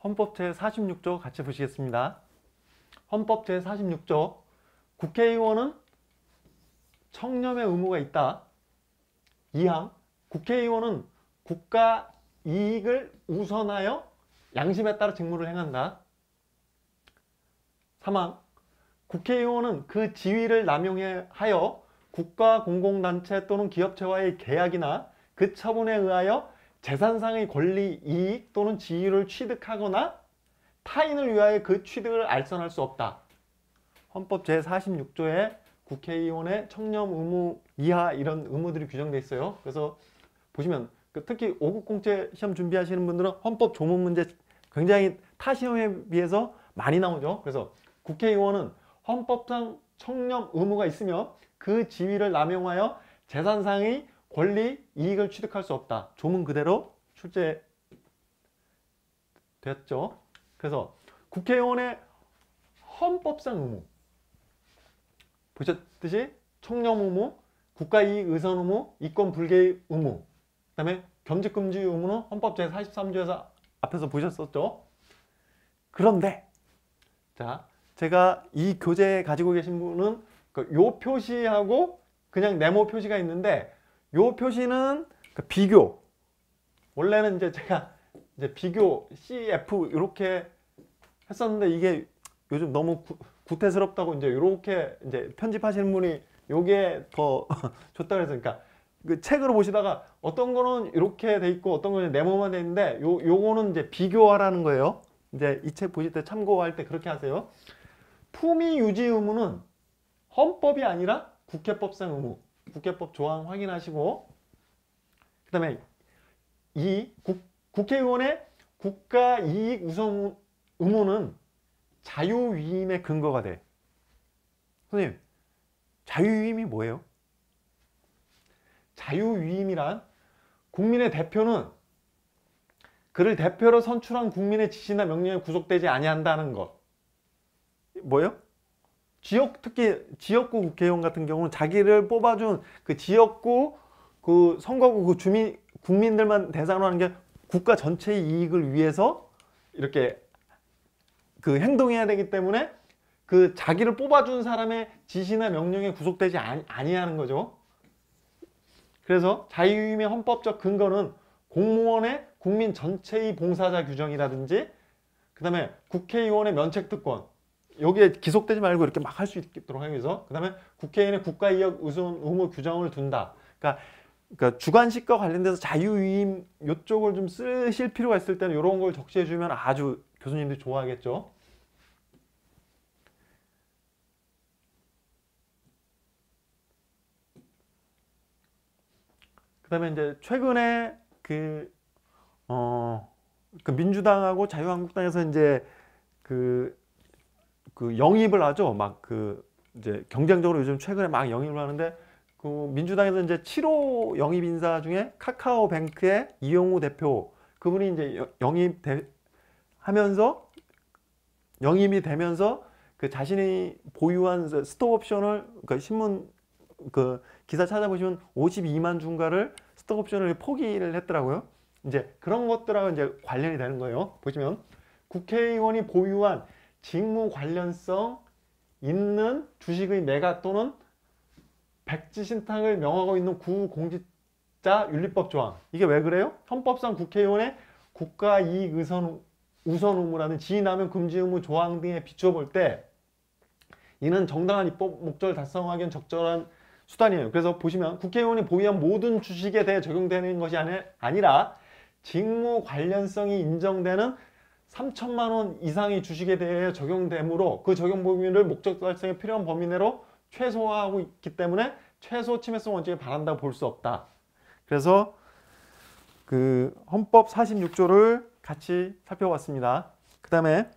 헌법 제46조 같이 보시겠습니다. 헌법 제46조 국회의원은 청렴의 의무가 있다. 2항 국회의원은 국가 이익을 우선하여 양심에 따라 직무를 행한다. 3항 국회의원은 그 지위를 남용하여 국가 공공단체 또는 기업체와의 계약이나 그 처분에 의하여 재산상의 권리, 이익 또는 지위를 취득하거나 타인을 위하여 그 취득을 알선할 수 없다. 헌법 제46조에 국회의원의 청렴 의무 이하 이런 의무들이 규정되어 있어요. 그래서 보시면 특히 5급 공채 시험 준비하시는 분들은 헌법 조문 문제 굉장히 타 시험에 비해서 많이 나오죠. 그래서 국회의원은 헌법상 청렴 의무가 있으며 그 지위를 남용하여 재산상의 권리, 이익을 취득할 수 없다. 조문 그대로 출제됐죠. 그래서 국회의원의 헌법상 의무 보셨듯이 청렴 의무, 국가이익 의선 의무, 이권 불개의 의무, 그 다음에 겸직금지 의무는 헌법 제43조에서 앞에서 보셨었죠. 그런데 자, 제가 이 교재 가지고 계신 분은 요 표시하고 그냥 네모 표시가 있는데 요 표시는 비교, 원래는 이제 제가 이제 비교 CF 이렇게 했었는데 이게 요즘 너무 구태스럽다고 이제 이렇게 이제 편집하시는 분이 요게 더 좋다 그래서 그러니까 그 책으로 보시다가 어떤 거는 이렇게 돼 있고 어떤 거는 네모만 돼 있는데 요거는 이제 비교하라는 거예요. 이제 이 책 보실 때 참고할 때 그렇게 하세요. 품위 유지 의무는 헌법이 아니라 국회법상 의무, 국회법 조항 확인하시고 그 다음에 이 국회의원의 국가이익 우선 의무는 자유위임의 근거가 돼. 선생님, 자유위임이 뭐예요? 자유위임이란 국민의 대표는 그를 대표로 선출한 국민의 지시나 명령에 구속되지 아니한다는 것. 뭐예요? 특히 지역구 국회의원 같은 경우는 자기를 뽑아준 그 지역구 그 선거구 그 국민들만 대상으로 하는 게 국가 전체의 이익을 위해서 이렇게 그 행동해야 되기 때문에 그 자기를 뽑아준 사람의 지시나 명령에 구속되지 아니하는 거죠. 그래서 자유위임의 헌법적 근거는 공무원의 국민 전체의 봉사자 규정이라든지 그 다음에 국회의원의 면책특권, 여기에 기속되지 말고 이렇게 막 할 수 있도록 하기 위해서 그 다음에 국회의원의 국가이익 우선 의무 규정을 둔다. 그러니까 주관식과 관련돼서 자유위임 이쪽을 좀 쓰실 필요가 있을 때는 이런 걸 적시해 주면 아주 교수님들이 좋아하겠죠. 그 다음에 이제 최근에 그 민주당하고 자유한국당에서 이제 그 영입을 하죠. 막 이제 경쟁적으로 요즘 최근에 막 영입을 하는데 그 민주당에서 이제 7호 영입 인사 중에 카카오뱅크의 이용우 대표 그분이 이제 영입이 되면서 그 자신이 보유한 스톡옵션을 신문 기사 찾아보시면 52만 주가를 스톡옵션을 포기를 했더라고요. 이제 그런 것들하고 이제 관련이 되는 거예요. 보시면 국회의원이 보유한 직무 관련성 있는 주식의 매각 또는 백지 신탁을 명하고 있는 구공직자 윤리법 조항. 이게 왜 그래요? 헌법상 국회의원의 국가이익 우선 의무라는 지위남용 금지 의무 조항 등에 비춰볼 때 이는 정당한 입법 목적을 달성하기 위한 적절한 수단이에요. 그래서 보시면 국회의원이 보유한 모든 주식에 대해 적용되는 것이 아니라 직무 관련성이 인정되는 3천만 원 이상의 주식에 대해 적용되므로 그 적용 범위를 목적 달성에 필요한 범위 내로 최소화하고 있기 때문에 최소 침해성 원칙에 반한다고 볼 수 없다. 그래서 그 헌법 46조를 같이 살펴봤습니다. 그 다음에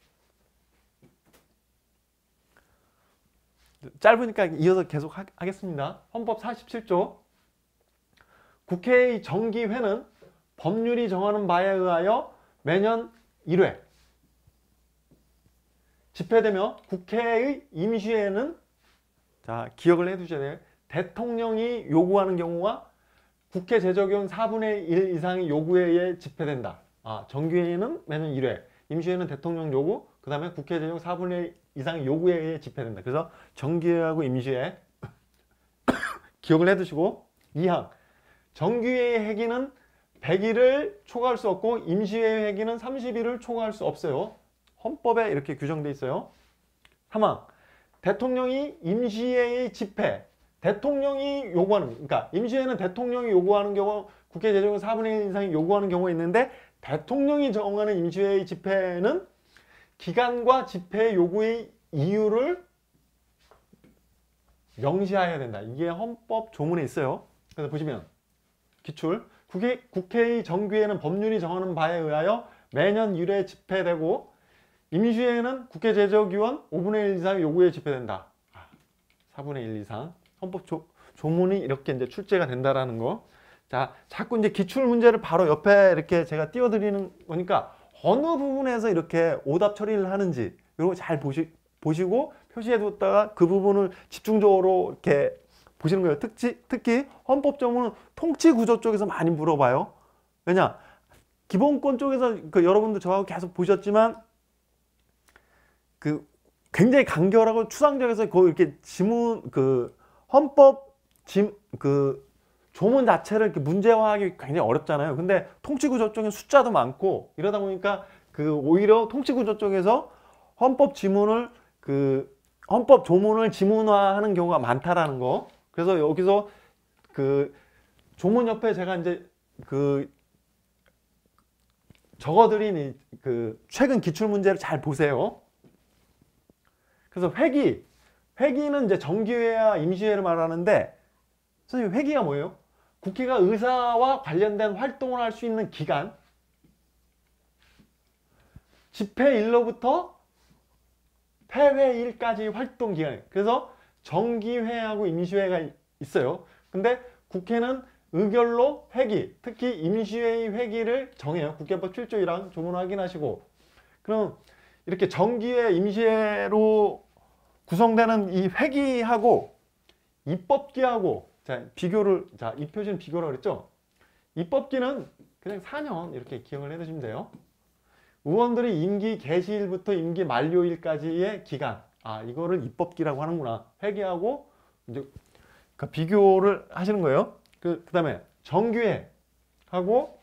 짧으니까 이어서 계속 하겠습니다. 헌법 47조 국회의 정기회는 법률이 정하는 바에 의하여 매년 1회 집회되며 국회의 임시회는 자 기억을 해두셔야 돼요. 대통령이 요구하는 경우와 국회 제적용 4분의 1 이상의 요구에 의해 집회된다. 정기회의는 매년 1회 임시회는 대통령 요구, 그 다음에 국회 재정 4분의 1 이상 요구에 의해 집행된다. 그래서 정기회하고 임시회 기억을 해두시고 2항 정기회의 회기는 100일을 초과할 수 없고 임시회의 회기는 30일을 초과할 수 없어요. 헌법에 이렇게 규정돼 있어요. 3항 대통령이 임시회의 집회, 대통령이 요구하는, 그러니까 임시회는 대통령이 요구하는 경우, 국회 재정의 4분의 1 이상이 요구하는 경우가 있는데 대통령이 정하는 임시회의 집회는 기간과 집회 요구의 이유를 명시해야 된다. 이게 헌법 조문에 있어요. 그래서 보시면 기출 국회의 정기회는 법률이 정하는 바에 의하여 매년 1회 집회되고 임시회는 국회 제적위원 5분의 1 이상 요구에 집회된다. 4분의 1 이상 헌법 조문이 이렇게 이제 출제가 된다라는 거. 자, 자꾸 이제 기출 문제를 바로 옆에 이렇게 제가 띄워드리는 거니까 어느 부분에서 이렇게 오답 처리를 하는지 이런 거 잘 보시고 표시해뒀다가 그 부분을 집중적으로 이렇게 보시는 거예요. 특히 헌법 조문은 통치 구조 쪽에서 많이 물어봐요. 왜냐? 기본권 쪽에서 여러분도 저하고 계속 보셨지만 굉장히 간결하고 추상적에서 거의 이렇게 지문 헌법 조문 자체를 이렇게 문제화하기 굉장히 어렵잖아요. 근데 통치구조 쪽에 숫자도 많고 이러다 보니까 오히려 통치구조 쪽에서 헌법 조문을 지문화하는 경우가 많다라는 거. 그래서 여기서 조문 옆에 제가 이제 적어드린 최근 기출 문제를 잘 보세요. 그래서 회기는 이제 정기회와 임시회를 말하는데, 선생님 회기가 뭐예요? 국회가 의사와 관련된 활동을 할 수 있는 기간, 집회일로부터 폐회일까지 활동 기간. 그래서 정기회하고 임시회가 있어요. 근데 국회는 의결로 회기, 특히 임시회의 회기를 정해요. 국회법 7조 1항 조문 확인하시고. 그럼 이렇게 정기회, 임시회로 구성되는 이 회기하고 입법기하고, 자, 이 표시는 비교라고 그랬죠? 입법기는 그냥 4년 이렇게 기억을 해두시면 돼요. 의원들이 임기 개시일부터 임기 만료일까지의 기간. 이거를 입법기라고 하는구나. 회기하고 이제 비교를 하시는 거예요. 그 다음에 정기회하고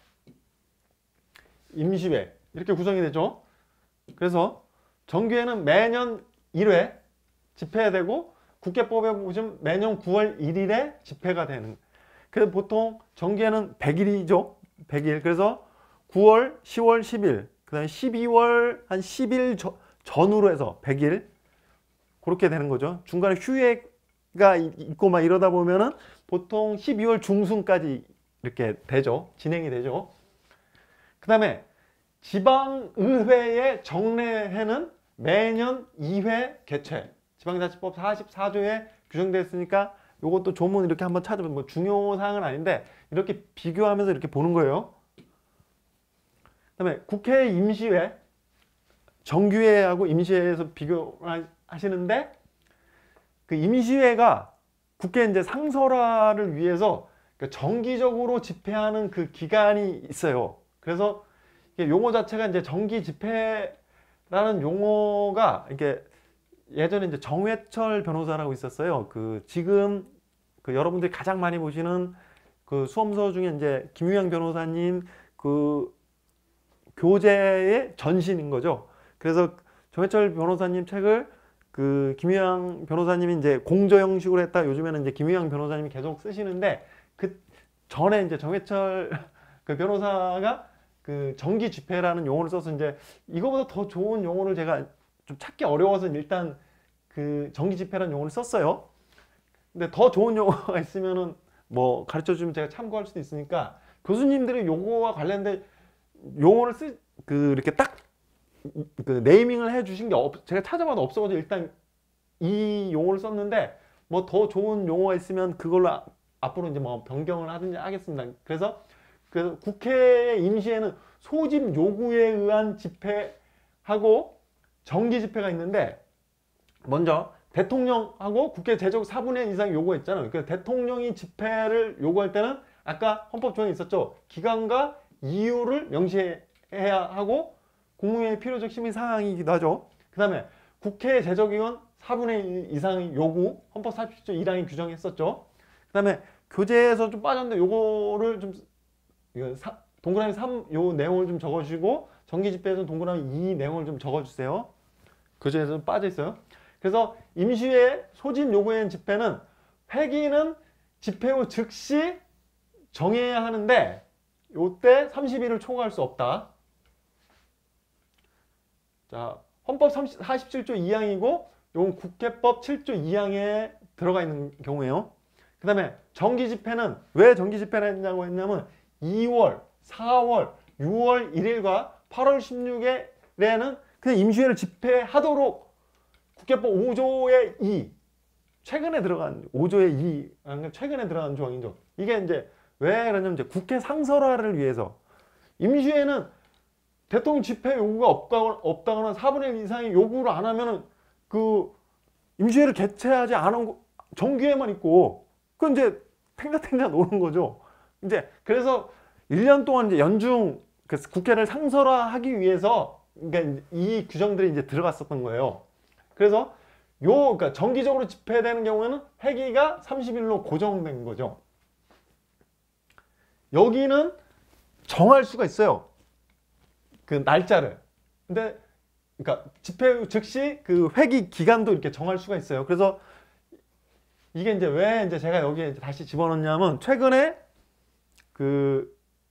임시회 이렇게 구성이 되죠. 그래서 정기회는 매년 1회 집회되고 국회법에 보시면 매년 9월 1일에 집회가 되는. 그래서 보통 정기회는 100일이죠. 100일. 그래서 9월, 10월, 10일, 그 다음에 12월 한 10일 전후로 해서 100일 그렇게 되는 거죠. 중간에 휴회가 있고 막 이러다 보면은 보통 12월 중순까지 이렇게 되죠. 진행이 되죠. 그 다음에 지방의회의 정례회는 매년 2회 개최. 지방자치법 44조에 규정되어 있으니까 이것도 조문 이렇게 한번 찾아보면 뭐 중요 사항은 아닌데 이렇게 비교하면서 이렇게 보는 거예요. 그 다음에 국회 임시회, 정기회하고 임시회에서 비교하시는데 임시회가 국회 이제 상설화를 위해서 정기적으로 집회하는 기간이 있어요. 그래서 용어 자체가 이제 정기 집회라는 용어가 이렇게 예전에 이제 정회철 변호사라고 있었어요. 지금 여러분들이 가장 많이 보시는 수험서 중에 이제 김유양 변호사님 교재의 전신인 거죠. 그래서 정회철 변호사님 책을 김유양 변호사님이 이제 공저 형식으로 했다. 요즘에는 이제 김유양 변호사님이 계속 쓰시는데 전에 이제 정회철 변호사가 정기 집회라는 용어를 써서 이제 이거보다 더 좋은 용어를 제가 좀 찾기 어려워서 일단 정기 집회라는 용어를 썼어요. 근데 더 좋은 용어가 있으면은 뭐 가르쳐 주면 제가 참고할 수도 있으니까 교수님들이 요거와 관련된 용어를 이렇게 딱 네이밍을 해 주신 게 제가 찾아봐도 없어가지고 일단 이 용어를 썼는데 뭐 더 좋은 용어가 있으면 그걸로 앞으로 이제 뭐 변경을 하든지 하겠습니다. 그래서 국회 임시회는 소집 요구에 의한 집회하고 정기 집회가 있는데, 먼저 대통령하고 국회 제적 4분의 1 이상 요구했잖아요. 그래서 대통령이 집회를 요구할 때는 아까 헌법 조항에 있었죠. 기간과 이유를 명시해야 하고 국무회의 필요적 심의 사항이기도 하죠. 그 다음에 국회 제적의원 4분의 1 이상의 요구, 헌법 47조 1항이 규정했었죠. 그 다음에 교재에서 좀 빠졌는데 요거를 좀 동그라미 3 요 내용을 좀 적어주시고 정기집회에서 동그라미 2 내용을 좀 적어주세요. 교재에서 좀 빠져 있어요. 그래서 임시회 소집 요구에 의한 집회는 회기는 집회 후 즉시 정해야 하는데 요때 30일을 초과할 수 없다. 자, 헌법 47조 2항이고 요건 국회법 7조 2항에 들어가 있는 경우에요. 그 다음에 정기 집회는 왜 정기 집회를 했냐고 했냐면 2월, 4월, 6월 1일과 8월 16일에는 그냥 임시회를 집회하도록 국회법 5조의 2 최근에 들어간 5조의 2 최근에 들어간 조항이죠. 이게 이제 왜 그러냐면 이제 국회 상설화를 위해서 임시회는 대통령 집회 요구가 없다거나 4분의 1 이상의 요구를 안 하면은 그 임시회를 개최하지 않은 정기회만 있고 그건 이제 탱자탱자 노는 거죠. 이제 그래서 1년 동안 이제 연중 국회를 상설화하기 위해서 그러니까 이 규정들이 이제 들어갔었던 거예요. 그래서 그러니까 정기적으로 집회되는 경우에는 회기가 30일로 고정된 거죠. 여기는 정할 수가 있어요. 그 날짜를. 근데 그러니까 집회 즉시 그 회기 기간도 이렇게 정할 수가 있어요. 그래서 이게 이제 왜 이제 제가 여기에 이제 다시 집어넣냐면 최근에 그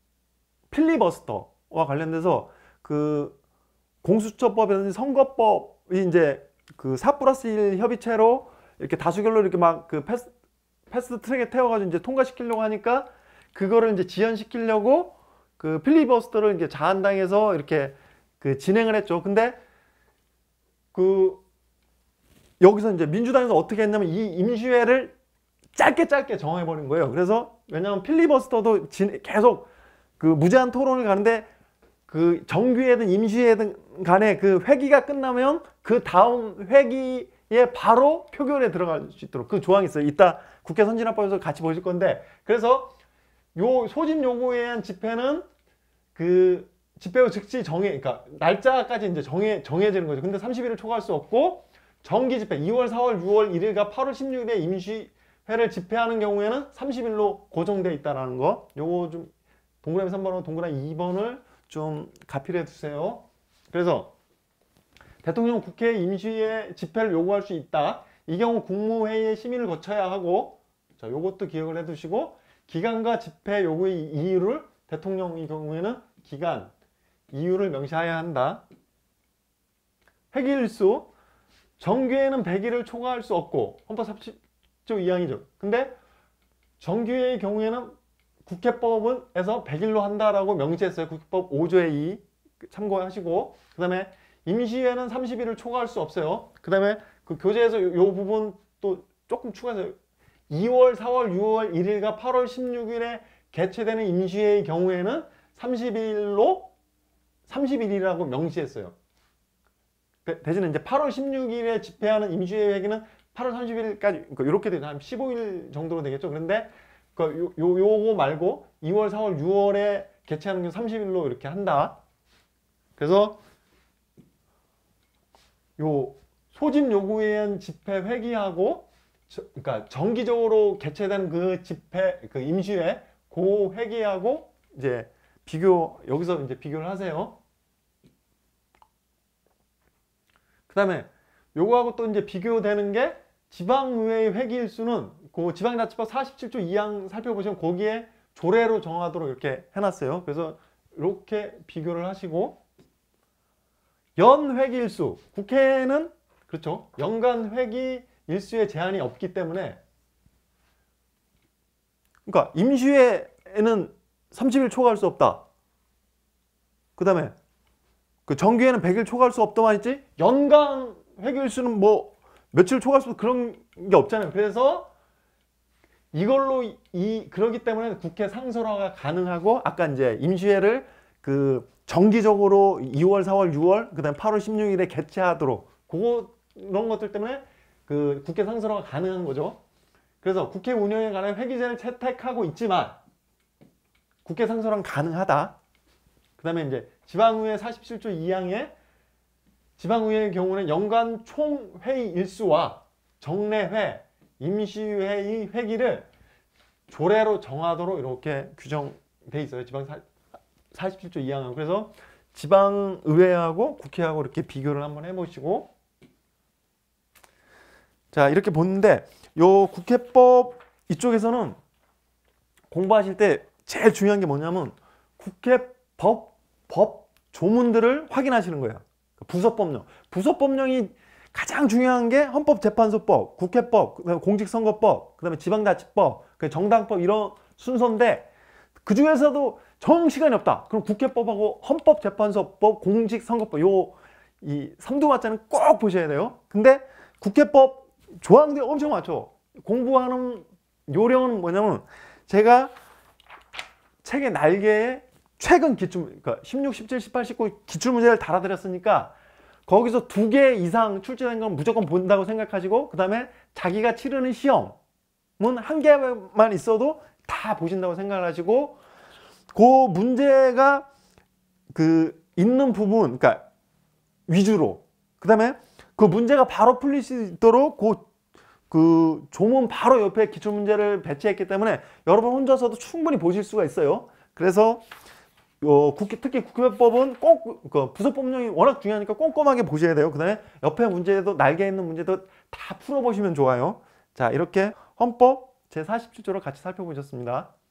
필리버스터와 관련돼서 그 공수처법이라든지 선거법이 이제 그 4+1 협의체로 이렇게 다수결로 이렇게 막 그 패스트 트랙에 태워가지고 이제 통과시키려고 하니까 그거를 이제 지연시키려고 그 필리버스터를 이제 자한당에서 이렇게 그 진행을 했죠. 근데 그 여기서 이제 민주당에서 어떻게 했냐면 이 임시회를 짧게 정해버린 거예요. 그래서 왜냐하면 필리버스터도 계속 그 무제한 토론을 가는데 그 정기회든 임시회든 간에 그 회기가 끝나면 그 다음 회기에 바로 표결에 들어갈 수 있도록 그 조항이 있어요. 이따 국회 선진화법에서 같이 보실 건데 그래서 요 소집 요구에 의한 집회는 그 집회 후 즉시 그러니까 날짜까지 이제 정해지는 거죠. 근데 30일을 초과할 수 없고 정기 집회 2월, 4월, 6월 1일과 8월 16일에 임시회를 집회하는 경우에는 30일로 고정되어 있다는 거. 요거 좀 동그라미 3번하고 동그라미 2번을 좀 가필해 두세요. 그래서 대통령 국회 임시회 집회를 요구할 수 있다. 이 경우 국무회의의 심의를 거쳐야 하고 자, 요것도 기억을 해 두시고 기간과 집회 요구의 이유를 대통령의 경우에는 기간, 이유를 명시해야 한다. 회기일수 정기회는 100일을 초과할 수 없고 헌법 47조 2항이죠. 근데 정기회의 경우에는 국회법에서 100일로 한다라고 명시했어요. 국회법 5조의 2 참고하시고 그 다음에 임시회는 30일을 초과할 수 없어요. 그 다음에 그 교재에서 요 부분 또 조금 추가해서 2월, 4월, 6월 1일과 8월 16일에 개최되는 임시회의 경우에는 30일이라고 명시했어요. 대신에 이제 8월 16일에 집회하는 임시회 회기는 8월 30일까지 그러니까 이렇게 되죠. 한 15일 정도로 되겠죠. 그런데 요거 말고 2월, 4월, 6월에 개최하는 게 30일로 이렇게 한다. 그래서 요 소집 요구에 의한 집회 회기하고 그러니까 정기적으로 개최되는 그 집회 그 임시회 그 회기하고 이제 여기서 이제 비교를 하세요. 그 다음에 요거하고 또 이제 비교되는 게 지방의회의 회기일수는 그 지방자치법 47조 2항 살펴보시면 거기에 조례로 정하도록 이렇게 해놨어요. 그래서 이렇게 비교를 하시고 연 회기일수 국회는 그렇죠. 연간 회기일수의 제한이 없기 때문에 그러니까 임시회에는 30일 초과할 수 없다. 그 다음에 그 정기회는 100일 초과할 수 없다만 했지 연간 회기일수는 뭐 며칠 초과할 수 그런 게 없잖아요. 그래서 이걸로 그러기 때문에 국회 상설화가 가능하고 아까 이제 임시회를 그 정기적으로 2월, 4월, 6월 그다음에 8월 16일에 개최하도록 그런 것들 때문에 그 국회 상설화가 가능한 거죠. 그래서 국회 운영에 관한 회기제를 채택하고 있지만 국회 상설화는 가능하다. 그 다음에 이제 지방의회 47조 2항에 지방의회의 경우는 연간 총회의 일수와 정례회, 임시회의 회기를 조례로 정하도록 이렇게 규정돼 있어요. 지방 47조 2항은. 그래서 지방의회하고 국회하고 이렇게 비교를 한번 해보시고, 자, 이렇게 보는데 요 국회법 이쪽에서는 공부하실 때 제일 중요한 게 뭐냐면 국회법 조문들을 확인하시는 거예요. 부서법령. 부서법령이 가장 중요한 게 헌법재판소법, 국회법, 그다음에 공직선거법, 그다음에 지방자치법, 정당법 이런 순서인데 그 중에서도 정 시간이 없다. 그럼 국회법하고 헌법재판소법, 공직선거법 이 삼두마자는 꼭 보셔야 돼요. 근데 국회법 조항들이 엄청 많죠. 공부하는 요령은 뭐냐면 제가 책의 날개에 최근 그러니까 16, 17, 18, 19 기출문제를 달아드렸으니까 거기서 2개 이상 출제된 건 무조건 본다고 생각하시고, 그 다음에 자기가 치르는 시험은 1개만 있어도 다 보신다고 생각을 하시고, 그 문제가 있는 부분, 그러니까 위주로, 그 다음에 그 문제가 바로 풀릴 수 있도록 그 조문 바로 옆에 기출문제를 배치했기 때문에 여러분 혼자서도 충분히 보실 수가 있어요. 그래서 특히 국회법은 꼭 부서법령이 워낙 중요하니까 꼼꼼하게 보셔야 돼요. 그 다음에 옆에 문제도 날개 있는 문제도 다 풀어보시면 좋아요. 자, 이렇게 헌법 제47조를 같이 살펴보셨습니다.